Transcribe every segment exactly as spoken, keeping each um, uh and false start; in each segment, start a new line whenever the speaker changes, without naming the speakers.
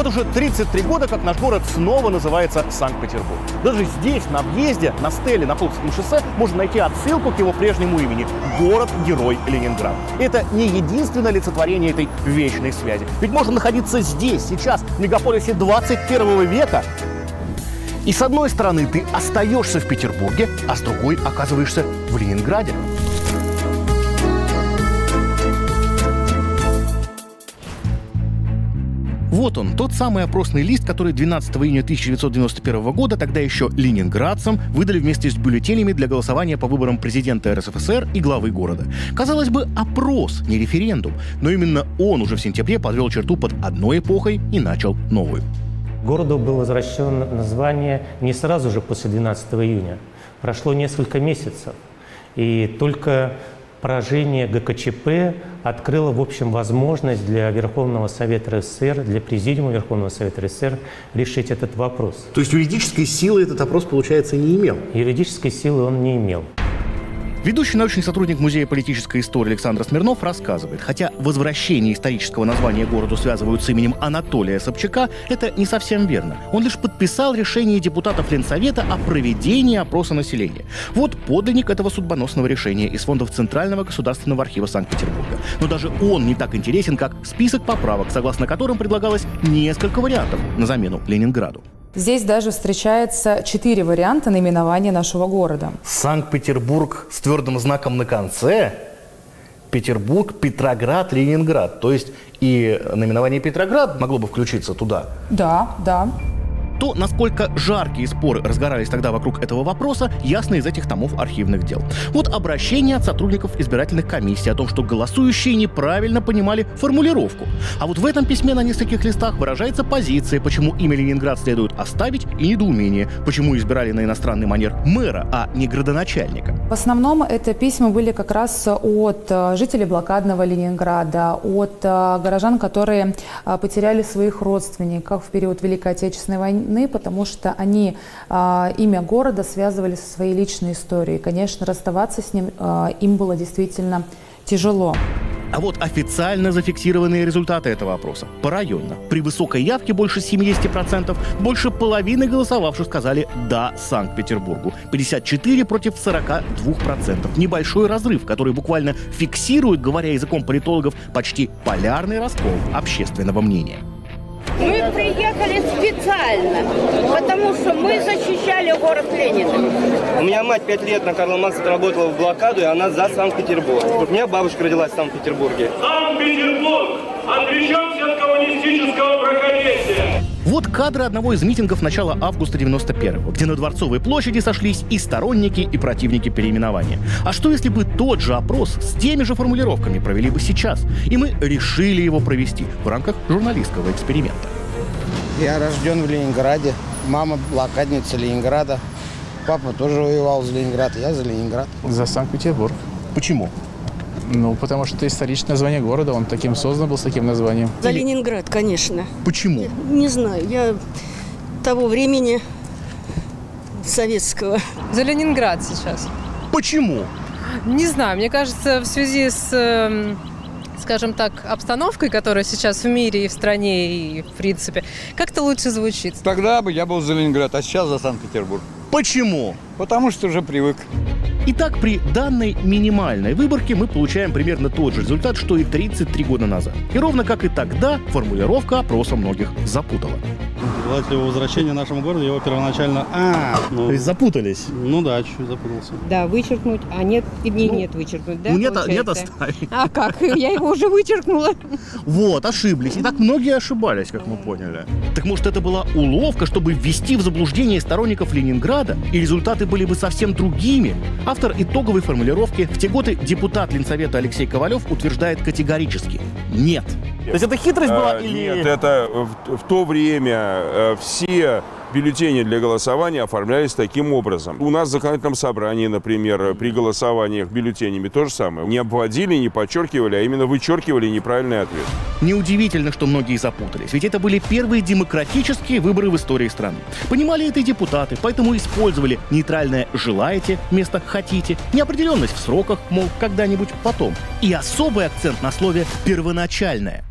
Вот уже тридцать три года, как наш город снова называется Санкт-Петербург. Даже здесь, на въезде, на стеле на Пулковском шоссе, можно найти отсылку к его прежнему имени – город-герой Ленинград. Это не единственное олицетворение этой вечной связи. Ведь можно находиться здесь, сейчас, в мегаполисе двадцать первого века. И с одной стороны ты остаешься в Петербурге, а с другой оказываешься в Ленинграде. Вот он, тот самый опросный лист, который двенадцатого июня тысяча девятьсот девяносто первого года тогда еще ленинградцам выдали вместе с бюллетенями для голосования по выборам президента эр эс эф эс эр и главы города. Казалось бы, опрос, не референдум, но именно он уже в сентябре подвел черту под одной эпохой и начал новую.
Городу было возвращено название не сразу же после двенадцатого июня. Прошло несколько месяцев, и только поражение гэ ка че пэ открыло, в общем, возможность для Верховного Совета эр эс эс эр, для Президиума Верховного Совета эр эс эс эр решить этот вопрос.
То есть юридической силы этот опрос, получается, не имел?
Юридической силы он не имел.
Ведущий научный сотрудник Музея политической истории Александр Смирнов рассказывает, хотя возвращение исторического названия городу связывают с именем Анатолия Собчака, это не совсем верно. Он лишь подписал решение депутатов Ленсовета о проведении опроса населения. Вот подлинник этого судьбоносного решения из фондов Центрального государственного архива Санкт-Петербурга. Но даже он не так интересен, как список поправок, согласно которым предлагалось несколько вариантов на замену Ленинграду.
Здесь даже встречается четыре варианта наименования нашего города.
Санкт-Петербург с твердым знаком на конце, Петербург, Петроград, Ленинград. То есть и наименование Петроград могло бы включиться туда?
Да, да.
То, насколько жаркие споры разгорались тогда вокруг этого вопроса, ясно из этих томов архивных дел. Вот обращение от сотрудников избирательных комиссий о том, что голосующие неправильно понимали формулировку. А вот в этом письме на нескольких листах выражается позиция, почему имя Ленинград следует оставить, и недоумение, почему избирали на иностранный манер мэра, а не градоначальника.
В основном это письма были как раз от жителей блокадного Ленинграда, от горожан, которые потеряли своих родственников в период Великой Отечественной войны, потому что они э, имя города связывали со своей личной историей. Конечно, расставаться с ним э, им было действительно тяжело.
А вот официально зафиксированные результаты этого опроса. Порайонно. При высокой явке больше семидесяти процентов, больше половины голосовавших сказали «да» Санкт-Петербургу. пятьдесят четыре против сорока двух процентов. Небольшой разрыв, который буквально фиксирует, говоря языком политологов, почти полярный раскол общественного мнения.
Мы приехали специально, потому что мы защищали город Ленина.
У меня мать пять лет на Карла Маркса работала в блокаду, и она за Санкт-Петербург. У меня бабушка родилась в Санкт-Петербурге.
Санкт-Петербург! Отречемся от коммунистического мракобесия!
Вот кадры одного из митингов начала августа девяносто первого, где на Дворцовой площади сошлись и сторонники, и противники переименования. А что если бы тот же опрос с теми же формулировками провели бы сейчас? И мы решили его провести в рамках журналистского эксперимента.
Я рожден в Ленинграде, мама блокадница Ленинграда, папа тоже воевал за Ленинград, я за Ленинград.
За Санкт-Петербург.
Почему?
Ну, потому что это историческое название города, он таким создан был, с таким названием.
За Ленинград, конечно.
Почему?
Не знаю, я того времени советского.
За Ленинград сейчас.
Почему?
Не знаю, мне кажется, в связи с, скажем так, обстановкой, которая сейчас в мире и в стране, и в принципе, как-то лучше звучит.
Тогда бы я был за Ленинград, а сейчас за Санкт-Петербург.
Почему?
Потому что уже привык.
Итак, при данной минимальной выборке мы получаем примерно тот же результат, что и тридцать три года назад. И ровно как и тогда, формулировка опроса многих запутала.
Желательного возвращения нашему городу его первоначально... А, ну,
То есть запутались?
Ну да, чуть-чуть запутался.
Да, вычеркнуть, а нет, и не
ну,
нет вычеркнуть, да?
Ну нет, нет оставить.
А как? Я его уже вычеркнула.
Вот, ошиблись. И так многие ошибались, как мы поняли. Так может, это была уловка, чтобы ввести в заблуждение сторонников Ленинграда, и результаты были бы совсем другими? Автор итоговой формулировки, в те годы депутат Ленсовета Алексей Ковалев, утверждает категорически – нет. То есть это хитрость была
а,
или…
Нет, это в, в то время э, все бюллетени для голосования оформлялись таким образом. У нас в законодательном собрании, например, при голосованиях бюллетенями то же самое. Не обводили, не подчеркивали, а именно вычеркивали неправильный ответ.
Неудивительно, что многие запутались, ведь это были первые демократические выборы в истории страны. Понимали это и депутаты, поэтому использовали нейтральное «желаете» вместо «хотите», неопределенность в сроках, мол, когда-нибудь потом, и особый акцент на слове «первоначальное».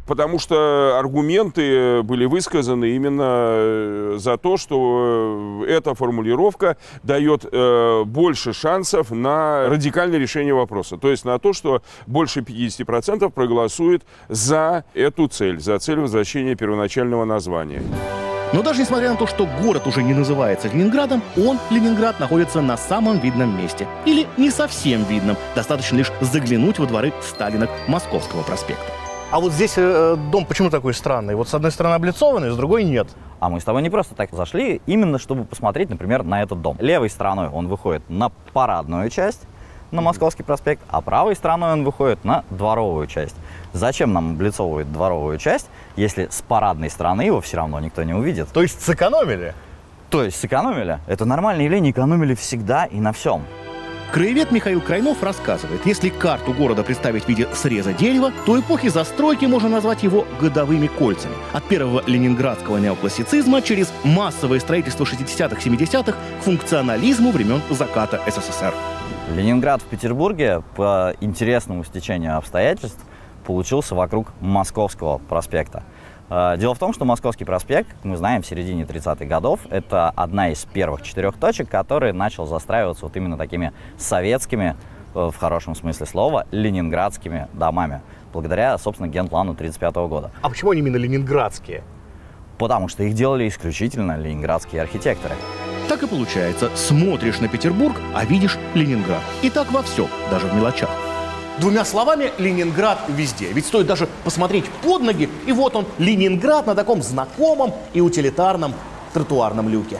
потому что аргументы были высказаны именно за то, что эта формулировка дает э, больше шансов на радикальное решение вопроса. То есть на то, что больше пятидесяти процентов проголосует за эту цель, за цель возвращения первоначального названия.
Но даже несмотря на то, что город уже не называется Ленинградом, он, Ленинград, находится на самом видном месте. Или не совсем видном. Достаточно лишь заглянуть во дворы Сталинок Московского проспекта. А вот здесь э, дом почему такой странный? Вот с одной стороны облицованный, с другой нет.
А мы с тобой не просто так зашли, именно чтобы посмотреть, например, на этот дом. Левой стороной он выходит на парадную часть, на Московский проспект, а правой стороной он выходит на дворовую часть. Зачем нам облицовывать дворовую часть, если с парадной стороны его все равно никто не увидит?
То есть сэкономили?
То есть сэкономили. Это нормальное явление, экономили всегда и на всем.
Краевед Михаил Крайнов рассказывает, если карту города представить в виде среза дерева, то эпохи застройки можно назвать его годовыми кольцами. От первого ленинградского неоклассицизма через массовое строительство шестидесятых-семидесятых к функционализму времен заката СССР.
Ленинград в Петербурге по интересному стечению обстоятельств получился вокруг Московского проспекта. Дело в том, что Московский проспект, как мы знаем, в середине тридцатых годов, это одна из первых четырех точек, которые начал застраиваться вот именно такими советскими, в хорошем смысле слова, ленинградскими домами, благодаря, собственно, генплану тридцать пятого года.
А почему они именно ленинградские?
Потому что их делали исключительно ленинградские архитекторы.
Так и получается, смотришь на Петербург, а видишь Ленинград. И так во всем, даже в мелочах. Двумя словами, Ленинград везде. Ведь стоит даже посмотреть под ноги, и вот он, Ленинград, на таком знакомом и утилитарном тротуарном люке.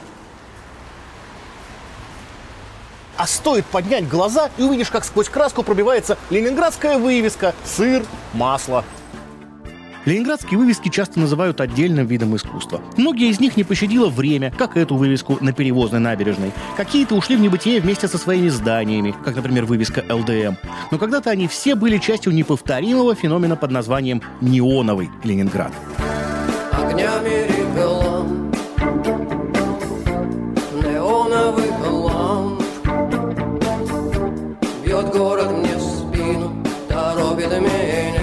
А стоит поднять глаза, и увидишь, как сквозь краску пробивается ленинградская вывеска «Сыр, масло». Ленинградские вывески часто называют отдельным видом искусства. Многие из них не пощадило время, как эту вывеску на Перевозной набережной. Какие-то ушли в небытие вместе со своими зданиями, как, например, вывеска эл дэ эм. Но когда-то они все были частью неповторимого феномена под названием «Неоновый Ленинград».
Огнями рекламы, неоновых ламп бьет город мне в спину, торопит меня.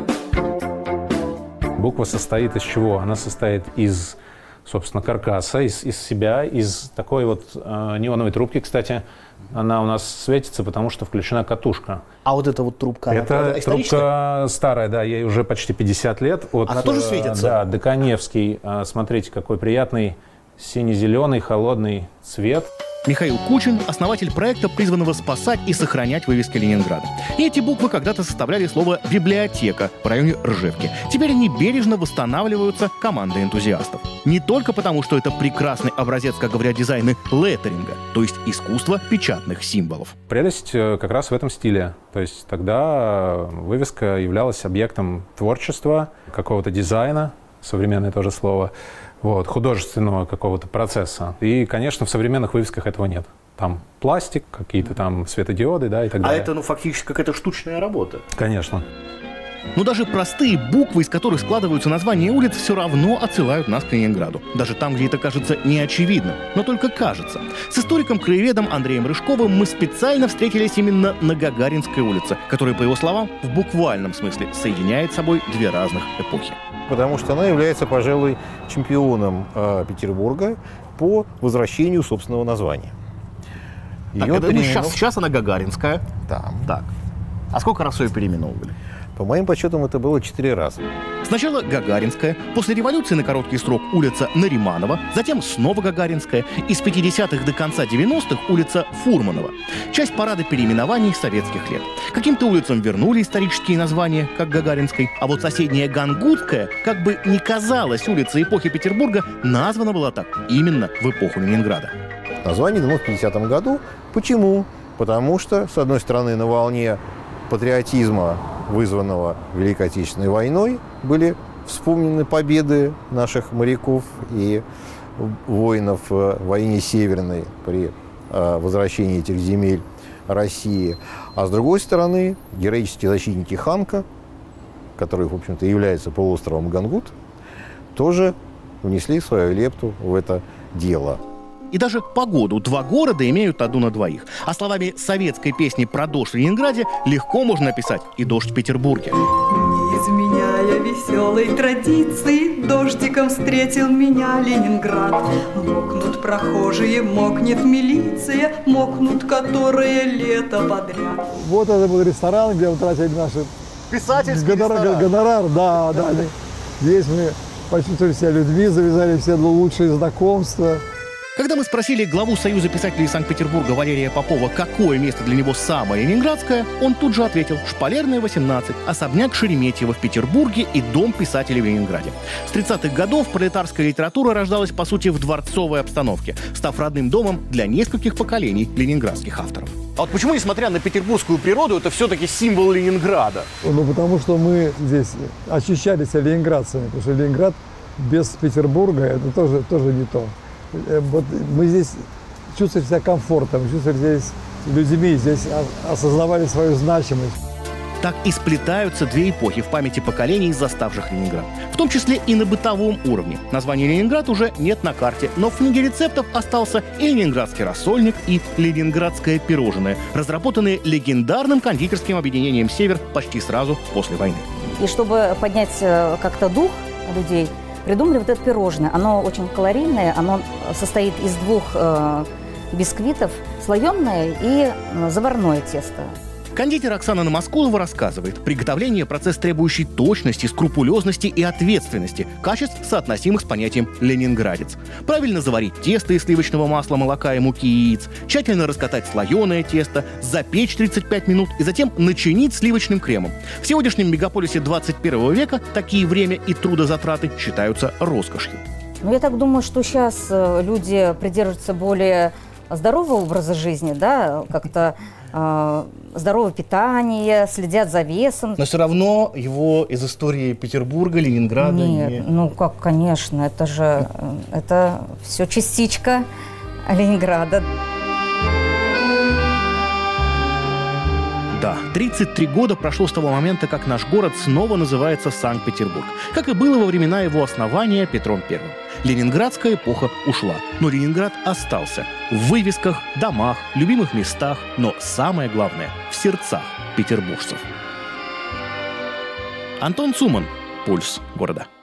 Буква состоит из чего? Она состоит из, собственно, каркаса, из, из себя, из такой вот э, неоновой трубки. Кстати, она у нас светится, потому что включена катушка.
А вот эта вот трубка,
это она трубка старая, да, ей уже почти пятьдесят лет. От,
она тоже светится?
Да, Деканевский. Смотрите, какой приятный сине-зеленый холодный цвет.
Михаил Кучин – основатель проекта, призванного спасать и сохранять вывески Ленинграда. И эти буквы когда-то составляли слово «библиотека» в районе Ржевки. Теперь они бережно восстанавливаются командой энтузиастов. Не только потому, что это прекрасный образец, как говорят дизайны, леттеринга, то есть искусство печатных символов.
Прелесть как раз в этом стиле. То есть тогда вывеска являлась объектом творчества, какого-то дизайна, современное тоже слово, вот, художественного какого-то процесса. И, конечно, в современных вывесках этого нет. Там пластик, какие-то там светодиоды, да, и так далее.
А это, ну, фактически какая-то штучная работа.
Конечно.
Но даже простые буквы, из которых складываются названия улиц, все равно отсылают нас к Ленинграду. Даже там, где это кажется неочевидным. Но только кажется. С историком-краеведом Андреем Рыжковым мы специально встретились именно на Гагаринской улице, которая, по его словам, в буквальном смысле соединяет с собой две разных эпохи.
Потому что она является, пожалуй, чемпионом э, Петербурга по возвращению собственного названия.
Так, это, переименов... сейчас, сейчас она Гагаринская.
Да.
Так. А сколько раз ее переименовывали?
По моим подсчетам, это было четыре раза.
Сначала Гагаринская, после революции на короткий срок улица Нариманова, затем снова Гагаринская, и с пятидесятых до конца девяностых улица Фурманова. Часть парада переименований советских лет. Каким-то улицам вернули исторические названия, как Гагаринской, а вот соседняя Гангутская, как бы ни казалась улица эпохи Петербурга, названа была так именно в эпоху Ленинграда.
Название дано в пятидесятом году. Почему? Потому что, с одной стороны, на волне патриотизма, вызванного Великой Отечественной войной, были вспомнены победы наших моряков и воинов в войне Северной при возвращении этих земель России. А с другой стороны, героические защитники Ханка, который, в общем-то, является полуостровом Гангут, тоже внесли свою лепту в это дело.
И даже погоду два города имеют одну на двоих. А словами советской песни про дождь в Ленинграде легко можно описать и дождь в Петербурге.
изменяя веселой традиции, дождиком встретил меня Ленинград. Мокнут прохожие, мокнет милиция, мокнут которые лето подряд.
Вот это был ресторан, где мы тратили наши
писательский
гонорар,
ресторан.
гонорар, да, да. Здесь мы почувствовали себя людьми, завязали все лучшие знакомства.
Когда мы спросили главу Союза писателей Санкт-Петербурга Валерия Попова, какое место для него самое ленинградское, он тут же ответил: Шпалерная, восемнадцать, особняк Шереметьево в Петербурге и дом писателей в Ленинграде. С тридцатых годов пролетарская литература рождалась, по сути, в дворцовой обстановке, став родным домом для нескольких поколений ленинградских авторов. А вот почему, несмотря на петербургскую природу, это все-таки символ Ленинграда?
Ну, потому что мы здесь ощущали себя ленинградцами, потому что Ленинград без Петербурга – это тоже, тоже не то. Вот мы здесь чувствовали себя комфортом, чувствовали здесь людьми, здесь осознавали свою значимость.
Так и сплетаются две эпохи в памяти поколений, заставших Ленинград. В том числе и на бытовом уровне. Название «Ленинград» уже нет на карте, но в книге рецептов остался и ленинградский рассольник, и ленинградское пирожное, разработанные легендарным кондитерским объединением «Север» почти сразу после войны.
И чтобы поднять как-то дух людей, придумали вот это пирожное. Оно очень калорийное, оно состоит из двух э, бисквитов, слоеное и э, заварное тесто.
Кондитер Оксана Намаскулова рассказывает: приготовление – процесс, требующий точности, скрупулезности и ответственности, качеств, соотносимых с понятием «ленинградец». Правильно заварить тесто из сливочного масла, молока и муки яиц, тщательно раскатать слоеное тесто, запечь тридцать пять минут и затем начинить сливочным кремом. В сегодняшнем мегаполисе двадцать первого века такие время и трудозатраты считаются роскошью.
Ну, я так думаю, что сейчас люди придерживаются более здорового образа жизни, да, как-то э, здоровое питание, следят за весом.
Но все равно его из истории Петербурга, Ленинграда...
Нет,
не...
ну как, конечно, это же, это все частичка Ленинграда.
Да, тридцать три года прошло с того момента, как наш город снова называется Санкт-Петербург, как и было во времена его основания Петром Первым. Ленинградская эпоха ушла, но Ленинград остался в вывесках, домах, любимых местах, но самое главное – в сердцах петербуржцев. Антон Цуман. Пульс города.